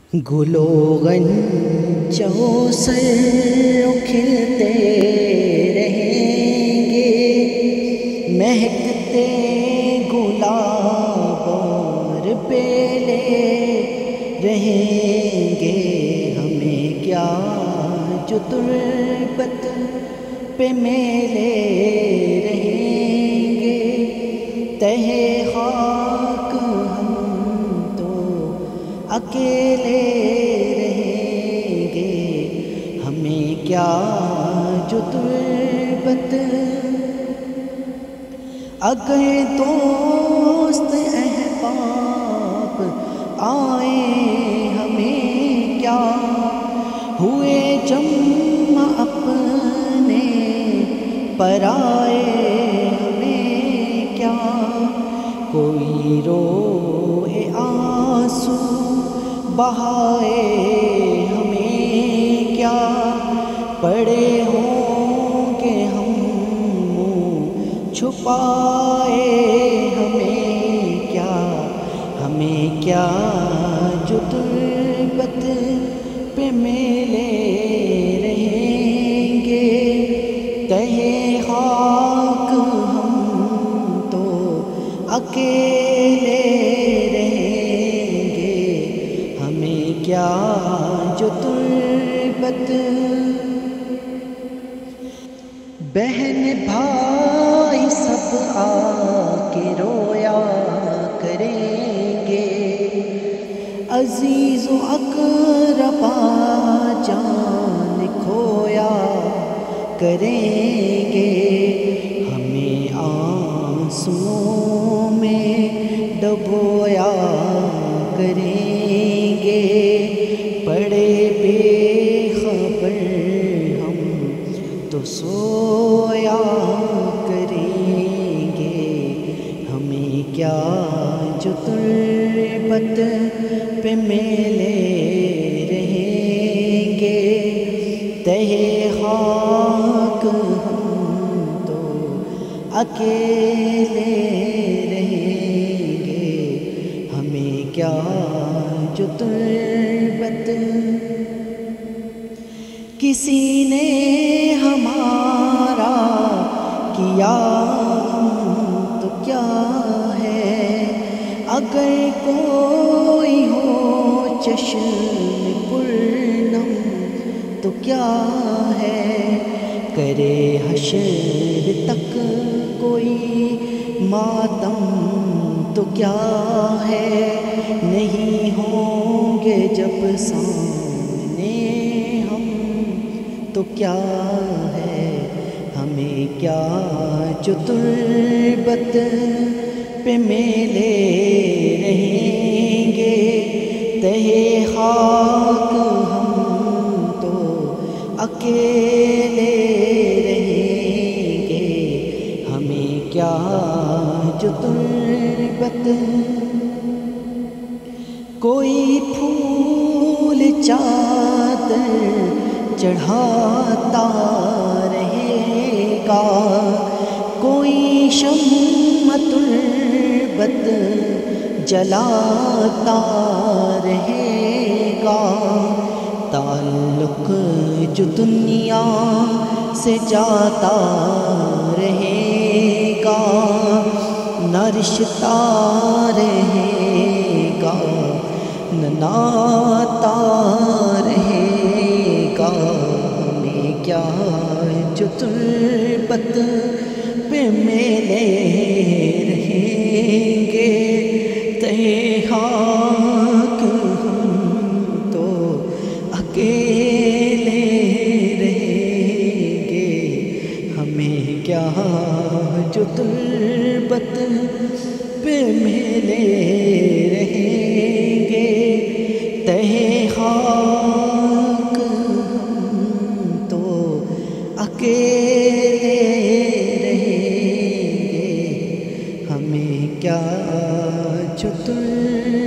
گلوغنچوں سر کھلتے رہیں گے، مہکتے گلاب اور بیلے رہیں گے۔ ہمیں کیا جو تربت پہ میلے رہیں گے، تہہ خاک ہم تو اکیلے رہیں گے۔ ہمیں کیا جو تربت، اگر دوست احباب آئیں ہمیں کیا، ہوئے جمع اپنے پرائے ہمیں کیا۔ کوئی روئے آنسو بہائے ہمیں کیا، پڑے ہوں گے ہم منہ چھپائے ہمیں کیا۔ ہمیں کیا جو تربت پہ میلے رہیں گے، تہہ خاک ہم تو اکیلے رہیں گے۔ ہمیں کیا جو تربت، بہن بھائی سب آ کے رویا کریں گے، عزیز و اقربا جان کھویا کریں گے۔ ہمیں آنسوؤں میں ڈبویا کریں گے، پڑے بے خبر ہم تو سویا کریں گے۔ ہمیں کیا جو تربت پہ میلے رہیں گے، تہہ خاک ہم تو اکیلے رہیں گے۔ ہمیں کیا جو تربت، کسی نے ہمارا کیا تو کیا ہے، اگر کوئی ہو چشم پرنم تو کیا ہے، کرے حشر تک کوئی ماتم تو کیا ہے، نہیں ہوں گے جب سامنے ہم تو کیا ہے۔ ہمیں کیا جو تربت پہ میلے رہیں گے، تہہ خاک ہم تو اکیلے رہیں گے۔ ہمیں کیا جو تربت، کوئی پھول چادر چڑھاتا رہے گا، کوئی شمع تربت جلاتا رہے گا۔ تعلق جو دنیا سے جاتا رہے گا، نہ رشتہ رہے گا نہ ناتا رہے گا۔ ہمیں کیا جو تربت پہ میلے رہیں گے، تہہ خاک ہم تو اکیلے رہیں گے۔ ہمیں کیا جو تربت پہ میلے رہیں گے، تہہ خاک ہم تو اکیلے رہیں گے۔ ہمیں کیا جو